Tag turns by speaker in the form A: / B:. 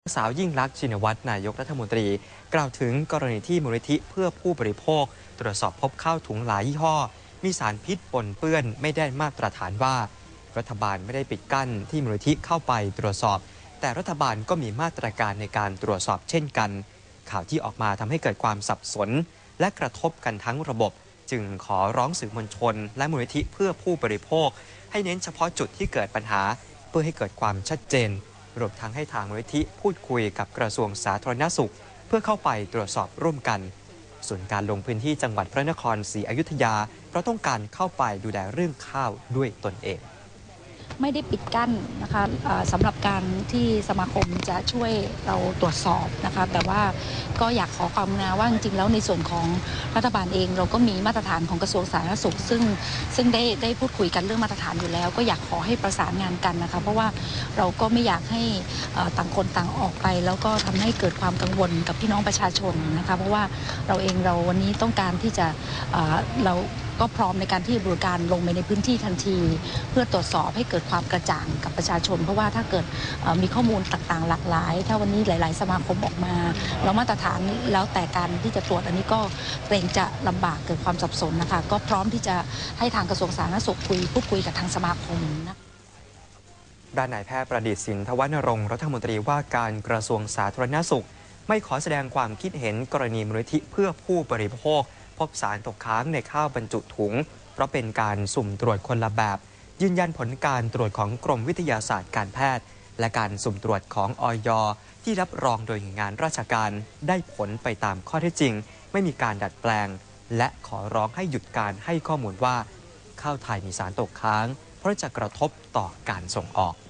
A: สาวยิ่งลักษณ์ชินวัตรนายกรัฐมนตรีกล่าวถึงกรณีที่มูลนิธิเพื่อผู้บริโภคตรวจสอบพบข้าวถุงหลายยี่ห้อมีสารพิษปนเปื้อนไม่ได้มาตรฐานว่ารัฐบาลไม่ได้ปิดกั้นที่มูลนิธิเข้าไปตรวจสอบแต่รัฐบาลก็มีมาตรการในการตรวจสอบเช่นกันข่าวที่ออกมาทำให้เกิดความสับสนและกระทบกันทั้งระบบจึงขอร้องสื่อมวลชนและมูลนิธิเพื่อผู้บริโภคให้เน้นเฉพาะจุดที่เกิดปัญหาเพื่อให้เกิดความชัดเจนรวมทั้งให้ทางมูลนิธิพูดคุยกับกระทรวงสาธารณสุขเพื่อเข้าไปตรวจสอบร่วมกันส่วนการลงพื้นที่จังหวัดพระนครศรีอยุธยาเพราะต้องการเข้าไปดูแลเรื่องข้าวด้วยตนเอง
B: ไม่ได้ปิดกั้นนะคะสำหรับการที่สมาคมจะช่วยเราตรวจสอบนะคะแต่ว่าก็อยากขอความนะว่าจริงๆแล้วในส่วนของรัฐบาลเองเราก็มีมาตรฐานของกระทรวงสาธารณสุขซึ่งได้พูดคุยกันเรื่องมาตรฐานอยู่แล้วก็อยากขอให้ประสานงานกันนะคะเพราะว่าเราก็ไม่อยากให้ต่างคนต่างออกไปแล้วก็ทำให้เกิดความกังวลกับพี่น้องประชาชนนะคะเพราะว่าเราวันนี้ต้องการที่จะเราก็พร้อมในการที่บริการลงไปในพื้นที่ทันทีเพื่อตรวจสอบให้เกิดความกระจ่างกับประชาชนเพราะว่าถ้าเกิดมีข้อมูลต่างๆหลากหลายถ้าวันนี้หลายๆสมาคมออกมาแล้วมาตรฐานแล้วแต่การที่จะตรวจอันนี้ก็เกรงจะลำบากเกิดความสับสนนะคะก็พร้อมที่จะให้ทางกระทรวงสาธารณสุขพูดคุยกับทางสมาคมนะ
A: ด้านนายแพทย์ประดิษฐ์สินทวนรงค์รัฐมนตรีว่าการกระทรวงสาธารณสุขไม่ขอแสดงความคิดเห็นกรณีมูลนิธิเพื่อผู้บริโภคพบสารตกค้างในข้าวบรรจุถุงเพราะเป็นการสุ่มตรวจคนละแบบยืนยันผลการตรวจของกรมวิทยาศาสตร์การแพทย์และการสุ่มตรวจของอย.ที่รับรองโดยหน่วยงานราชการได้ผลไปตามข้อเท็จจริงไม่มีการดัดแปลงและขอร้องให้หยุดการให้ข้อมูลว่าข้าวไทยมีสารตกค้างเพราะจะกระทบต่อการส่งออก